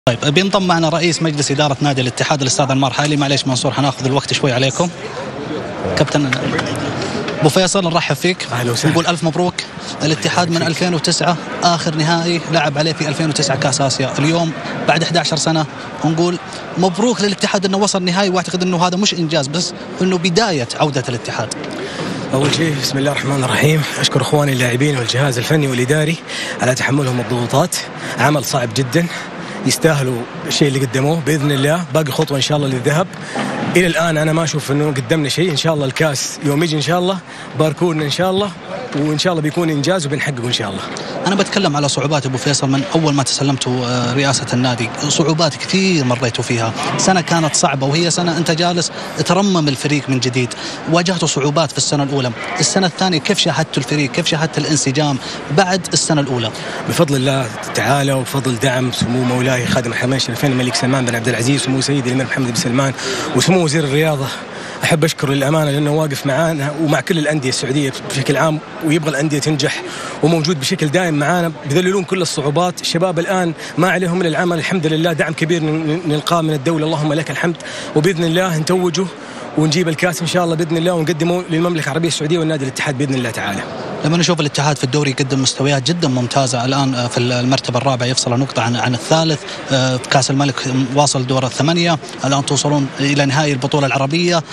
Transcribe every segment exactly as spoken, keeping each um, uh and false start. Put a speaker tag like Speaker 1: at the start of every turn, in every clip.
Speaker 1: طيب بينضم معنا رئيس مجلس إدارة نادي الاتحاد الأستاذ أنمار حالي. معليش منصور حناخذ الوقت شوي عليكم. كابتن أبو فيصل نرحب فيك، نقول ألف مبروك. الاتحاد من ألفين وتسعة آخر نهائي لعب عليه في ألفين وتسعة كأس آسيا، اليوم بعد أحد عشر سنة نقول مبروك للاتحاد أنه وصل نهائي، واعتقد أنه هذا مش إنجاز بس أنه بداية عودة الاتحاد.
Speaker 2: أول شيء بسم الله الرحمن الرحيم، أشكر إخواني اللاعبين والجهاز الفني والإداري على تحملهم الضغوطات، عمل صعب جدا، يستاهلوا الشيء اللي قدموه. بإذن الله باقي خطوة إن شاء الله للذهب. إلى الآن أنا ما أشوف إنه قدمنا شيء، إن شاء الله الكاس يوم يجي إن شاء الله باركونا إن شاء الله، وإن شاء الله بيكون إنجاز وبنحققه إن شاء الله.
Speaker 1: أنا بتكلم على صعوبات أبو فيصل من أول ما تسلمتوا رئاسة النادي، صعوبات كثير مريتوا فيها، سنة كانت صعبة وهي سنة أنت جالس ترمم الفريق من جديد، واجهتوا صعوبات في السنة الأولى، السنة الثانية كيف شاهدتوا الفريق؟ كيف شاهدت الانسجام بعد السنة الأولى؟
Speaker 2: بفضل الله تعالى وبفضل دعم سمو مولاي خادم الحرمين الشريفين الملك سلمان بن عبد العزيز، سمو سيدي الأمير محمد بن سلمان، وسمو وزير الرياضة. أحب أشكر للأمانة لأنه واقف معانا ومع كل الأندية السعودية بشكل عام، ويبغى الأندية تنجح وموجود بشكل دائم معانا، بذللون كل الصعوبات. الشباب الآن ما عليهم إلا العمل، الحمد لله دعم كبير نلقاه من الدولة، اللهم لك الحمد. وبإذن الله نتوجه ونجيب الكاس إن شاء الله بإذن الله، ونقدمه للمملكة العربية السعودية والنادي الاتحاد بإذن الله تعالى.
Speaker 1: لما نشوف الاتحاد في الدوري يقدم مستويات جدا ممتازة، الآن في المرتبة الرابعة يفصل نقطة عن عن الثالث، في كأس الملك واصل دور الثمانية، الآن توصلون إلى نهائي البطولة العربية.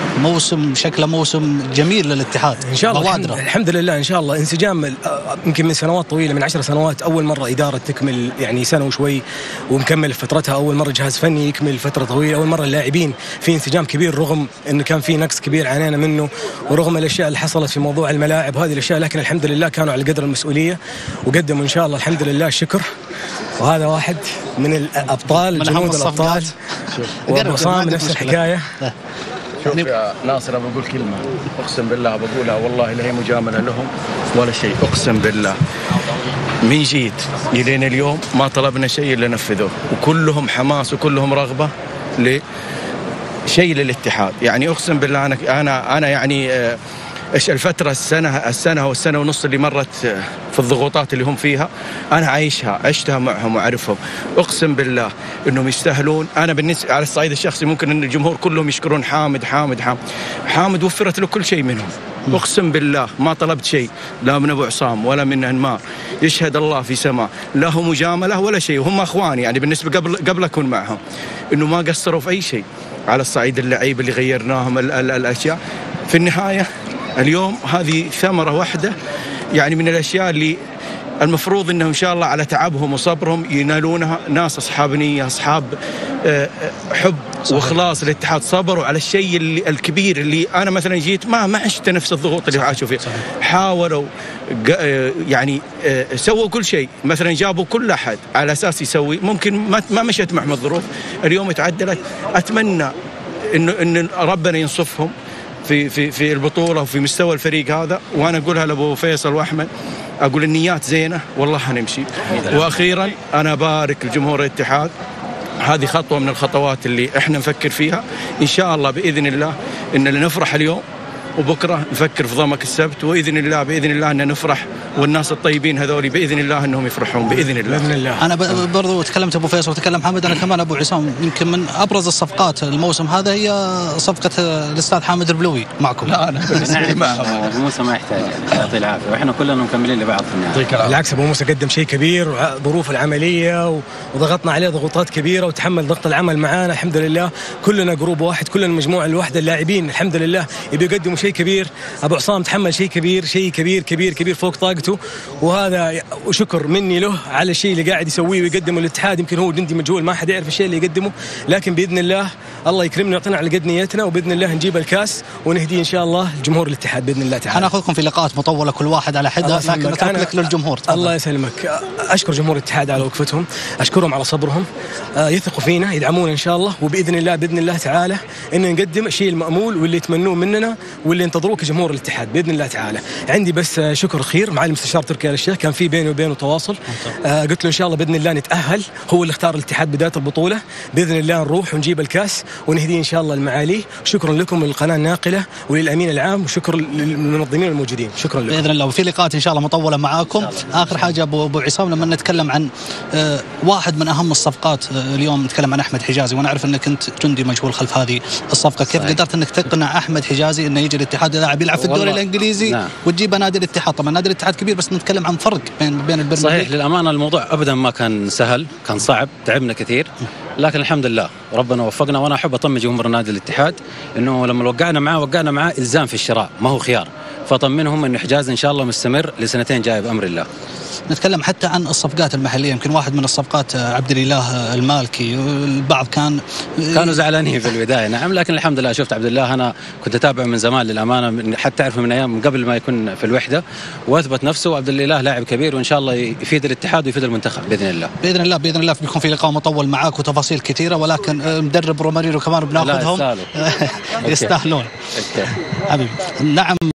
Speaker 1: موسم شكله موسم جميل للاتحاد
Speaker 2: إن شاء الله. الحمد, الحمد لله إن شاء الله. انسجام يمكن من سنوات طويلة، من عشر سنوات أول مرة إدارة تكمل يعني سنة وشوي ومكمل فترتها، أول مرة جهاز فني يكمل فترة طويلة، أول مرة اللاعبين في انسجام كبير رغم إنه كان في نقص كبير عانينا منه، ورغم الأشياء اللي حصلت في موضوع الملاعب وهذه الأشياء، لكن الحمد لله كانوا على قدر المسؤولية وقدموا إن شاء الله الحمد لله الشكر. وهذا واحد من الأبطال، جنود الأبطال، وبصام نفس الحكاية.
Speaker 3: شوف يا ناصر، أبى أقول كلمة أقسم بالله بقولها والله لا هي مجاملة لهم ولا شيء، أقسم بالله من جيت إلين اليوم ما طلبنا شيء إلا نفذوه، وكلهم حماس وكلهم رغبة لشيء للاتحاد. يعني أقسم بالله أنا أنا أنا يعني إيش الفترة السنة السنة والسنة ونص اللي مرت في الضغوطات اللي هم فيها أنا عايشها عشتها معهم وأعرفهم. أقسم بالله إنهم يستاهلون. أنا بالنسبة على الصعيد الشخصي ممكن إن الجمهور كلهم يشكرون حامد حامد حامد حامد وفرت له كل شيء منهم. أقسم بالله ما طلبت شيء لا من أبو عصام ولا من أنمار، يشهد الله في سماء، لا هو مجاملة ولا شيء، وهم أخواني يعني بالنسبة قبل قبل أكون معهم، إنه ما قصروا في أي شيء على الصعيد اللعيب اللي غيرناهم ال ال الأشياء. في النهاية اليوم هذه ثمرة واحدة يعني من الأشياء اللي المفروض إنه إن شاء الله على تعبهم وصبرهم ينالونها. ناس أصحاب نية، أصحاب حب وإخلاص الاتحاد، صبروا على الشيء اللي الكبير اللي أنا مثلا جيت ما ما عشت نفس الضغوط اللي عاشوا فيه. حاولوا يعني سووا كل شيء، مثلا جابوا كل أحد على أساس يسوي، ممكن ما مشت معهم الظروف، اليوم تعدلت. أتمنى إنه إن ربنا ينصفهم في في في البطولة وفي مستوى الفريق هذا. وأنا أقولها لأبو فيصل وأحمد، أقول النيات زينة والله هنمشي. وأخيرا أنا أبارك لجمهور الاتحاد، هذه خطوة من الخطوات اللي إحنا نفكر فيها إن شاء الله بإذن الله، إن نفرح اليوم وبكرة نفكر في ضمك السبت، وإذن الله بإذن الله أن نفرح، والناس الطيبين هذولي بإذن الله أنهم يفرحون بإذن الله.
Speaker 2: بإذن الله.
Speaker 1: أنا برضو تكلمت أبو فيصل وتكلم حامد، أنا كمان أبو عصام، يمكن من أبرز الصفقات الموسم هذا هي صفقة الأستاذ حامد البلوي معكم.
Speaker 3: لا أنا
Speaker 4: أبو موسى ما يحتاج، يعطيه العافية، وإحنا كلنا مكملين لبعض في النهاية.
Speaker 2: بالعكس أبو موسى قدم شيء كبير، وظروف العملية وضغطنا عليه ضغوطات كبيرة، وتحمل ضغط العمل معانا الحمد لله. كلنا جروب واحد، كلنا مجموعة الواحدة، اللاعبين الحمد لله يبي يقدموا شيء كبير. أبو عصام تحمل شيء كبير، شيء كبير كبير كبير فوق طاقته، وهذا وشكر مني له على الشيء اللي قاعد يسويه ويقدمه الاتحاد. يمكن هو جندي مجهول ما حد يعرف الشيء اللي يقدمه، لكن بإذن الله الله يكرمنا ويعطينا على قد نيتنا، وبإذن الله نجيب الكاس ونهدي إن شاء الله جمهور الاتحاد بإذن الله تعالى.
Speaker 1: هناخذكم في لقاءات مطولة كل واحد على حدة، لكن نترك لك للجمهور.
Speaker 2: الله يسلمك. أشكر جمهور الاتحاد على وقفتهم، أشكرهم على صبرهم، يثقوا فينا، يدعمونا إن شاء الله، وبإذن الله بإذن الله تعالى إن نقدم الشيء المأمول واللي يتمنوه مننا واللي واللي ينتظروك جمهور الاتحاد باذن الله تعالى. عندي بس شكر خير معالي المستشار تركي آل الشيخ، كان في بيني وبينه تواصل. آه قلت له ان شاء الله باذن الله نتاهل، هو اللي اختار الاتحاد بدايه البطوله، باذن الله نروح ونجيب الكاس ونهديه ان شاء الله لمعاليه. شكرا لكم للقناه الناقله وللامين العام، وشكرا للمنظمين الموجودين، شكرا لكم
Speaker 1: باذن الله. وفي لقاءات ان شاء الله مطوله معاكم. اخر حاجه ابو ابو عصام، لما نتكلم عن آه واحد من اهم الصفقات آه اليوم نتكلم عن احمد حجازي، وانا اعرف انك انت جندي مجهول خلف هذه الصفقه، كيف قدرت انك تقنع احمد حجازي انه يجي الاتحاد لاعب يلعب في الدوري الانجليزي نعم. وتجيبه نادي الاتحاد؟ طبعا نادي الاتحاد كبير بس نتكلم عن فرق بين بين البرمجة.
Speaker 4: صحيح، للامانه الموضوع ابدا ما كان سهل، كان صعب، تعبنا كثير، لكن الحمد لله ربنا وفقنا. وانا احب اطمن جمهور نادي الاتحاد انه لما وقعنا معاه وقعنا معاه الزام في الشراء ما هو خيار، فطمنهم انه حجاز ان شاء الله مستمر لسنتين جاي بامر الله.
Speaker 1: نتكلم حتى عن الصفقات المحليه، يمكن واحد من الصفقات عبد الاله المالكي، البعض كان
Speaker 4: كانوا زعلانين في البدايه نعم، لكن الحمد لله شفت عبد الله انا كنت اتابعه من زمان للامانه، حتى اعرفه من ايام قبل ما يكون في الوحده، واثبت نفسه. عبد الاله لاعب كبير وان شاء الله يفيد الاتحاد ويفيد المنتخب باذن الله.
Speaker 1: باذن الله باذن الله بيكون في لقاء مطول معاك وتفاصيل كثيره، ولكن مدرب رومارينو كمان بناخذهم
Speaker 4: يستاهلون
Speaker 1: يستاهلون حبيبي. نعم.